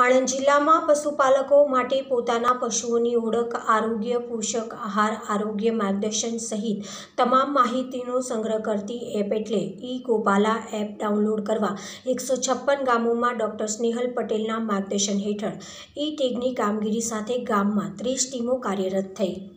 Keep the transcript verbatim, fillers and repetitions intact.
આણંદ જિલ્લામાં પશુપાલકો માટે પોતાના પશુઓની ઓળખ, આરોગ્ય, પોષક આહાર, આરોગ્ય માર્ગદર્શન સહિત તમામ માહિતીનો સંગ્રહ કરતી એપ એટલે ઈ ગોપાલા એપ ડાઉનલોડ કરવા એકસો છપ્પન ગામોમાં ડોક્ટર સ્નેહલ પટેલના માર્ગદર્શન હેઠળ ઈ ટેગની કામગીરી સાથે ગામમાં ત્રીસ ટીમો કાર્યરત થઈ।